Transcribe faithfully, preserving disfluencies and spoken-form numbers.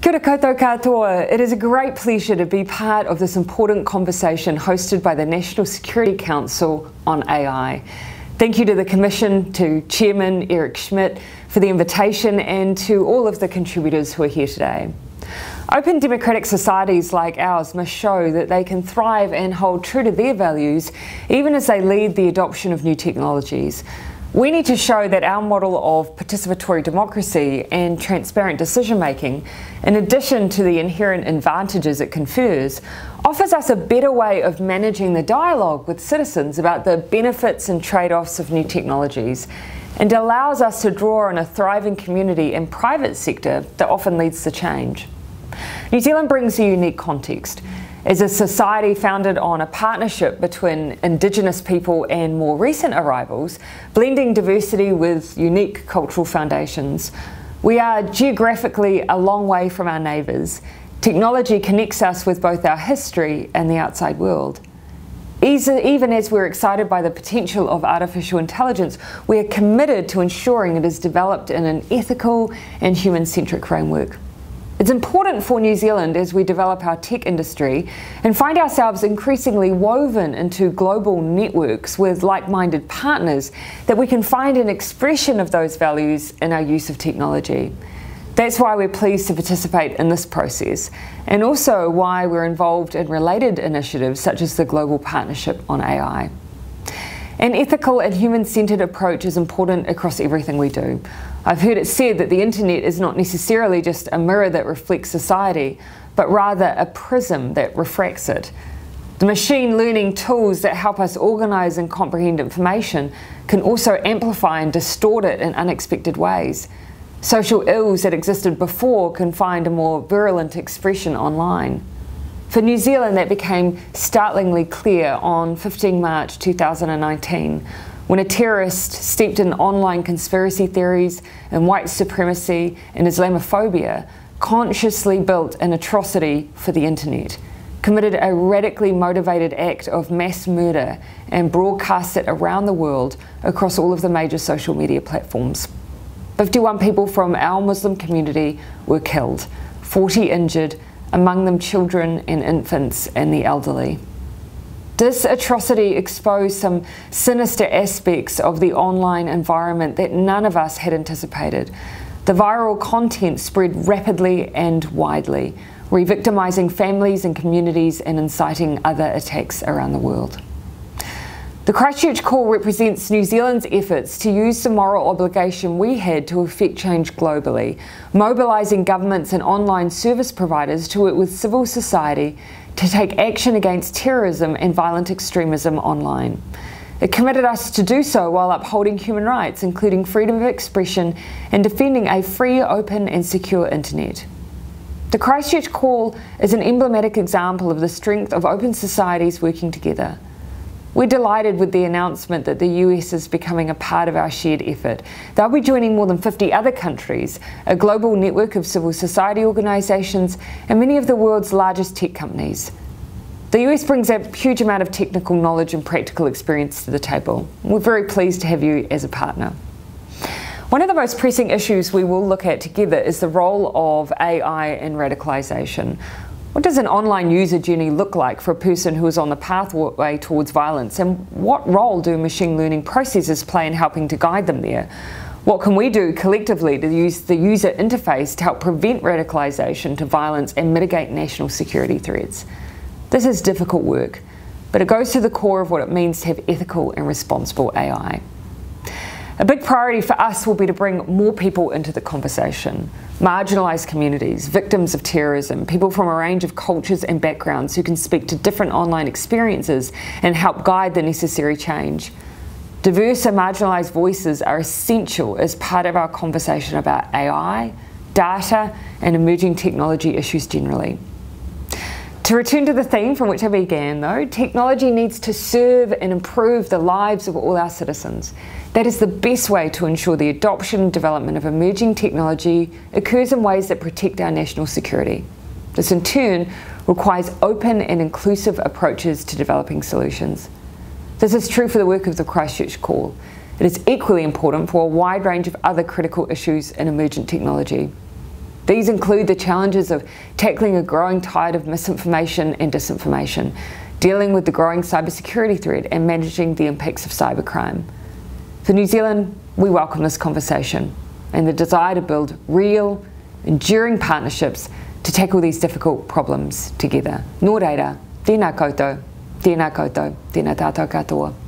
Kia ora koutou katoa. It is a great pleasure to be part of this important conversation hosted by the National Security Council on A I. Thank you to the Commission, to Chairman Eric Schmidt for the invitation, and to all of the contributors who are here today. Open democratic societies like ours must show that they can thrive and hold true to their values even as they lead the adoption of new technologies. We need to show that our model of participatory democracy and transparent decision-making, in addition to the inherent advantages it confers, offers us a better way of managing the dialogue with citizens about the benefits and trade-offs of new technologies, and allows us to draw on a thriving community and private sector that often leads to change. New Zealand brings a unique context. As a society founded on a partnership between Indigenous people and more recent arrivals, blending diversity with unique cultural foundations. We are geographically a long way from our neighbours. Technology connects us with both our history and the outside world. Even as we're excited by the potential of artificial intelligence, we are committed to ensuring it is developed in an ethical and human-centric framework. It's important for New Zealand as we develop our tech industry and find ourselves increasingly woven into global networks with like-minded partners that we can find an expression of those values in our use of technology. That's why we're pleased to participate in this process, and also why we're involved in related initiatives such as the Global Partnership on A I. An ethical and human-centred approach is important across everything we do. I've heard it said that the internet is not necessarily just a mirror that reflects society, but rather a prism that refracts it. The machine learning tools that help us organise and comprehend information can also amplify and distort it in unexpected ways. Social ills that existed before can find a more virulent expression online. For New Zealand, that became startlingly clear on fifteenth March two thousand nineteen, when a terrorist steeped in online conspiracy theories and white supremacy and Islamophobia consciously built an atrocity for the internet, committed a radically motivated act of mass murder and broadcast it around the world across all of the major social media platforms. fifty-one people from our Muslim community were killed, forty injured, among them children and infants and the elderly. This atrocity exposed some sinister aspects of the online environment that none of us had anticipated. The viral content spread rapidly and widely, re-victimizing families and communities and inciting other attacks around the world. The Christchurch call represents New Zealand's efforts to use the moral obligation we had to effect change globally, mobilising governments and online service providers to work with civil society to take action against terrorism and violent extremism online. It committed us to do so while upholding human rights, including freedom of expression and defending a free, open and secure internet. The Christchurch call is an emblematic example of the strength of open societies working together. We're delighted with the announcement that the U S is becoming a part of our shared effort. They'll be joining more than fifty other countries, a global network of civil society organisations, and many of the world's largest tech companies. The U S brings a huge amount of technical knowledge and practical experience to the table. We're very pleased to have you as a partner. One of the most pressing issues we will look at together is the role of A I in radicalisation. What does an online user journey look like for a person who is on the pathway towards violence, and what role do machine learning processes play in helping to guide them there? What can we do collectively to use the user interface to help prevent radicalisation to violence and mitigate national security threats? This is difficult work, but it goes to the core of what it means to have ethical and responsible A I. A big priority for us will be to bring more people into the conversation. Marginalised communities, victims of terrorism, people from a range of cultures and backgrounds who can speak to different online experiences and help guide the necessary change. Diverse and marginalised voices are essential as part of our conversation about A I, data and emerging technology issues generally. To return to the theme from which I began though, technology needs to serve and improve the lives of all our citizens. That is the best way to ensure the adoption and development of emerging technology occurs in ways that protect our national security. This in turn requires open and inclusive approaches to developing solutions. This is true for the work of the Christchurch call. It is equally important for a wide range of other critical issues in emergent technology. These include the challenges of tackling a growing tide of misinformation and disinformation, dealing with the growing cybersecurity threat, and managing the impacts of cybercrime. For New Zealand, we welcome this conversation and the desire to build real, enduring partnerships to tackle these difficult problems together. Nō reira, tēnā koutou, tēnā koutou, tēnā tātou katoa.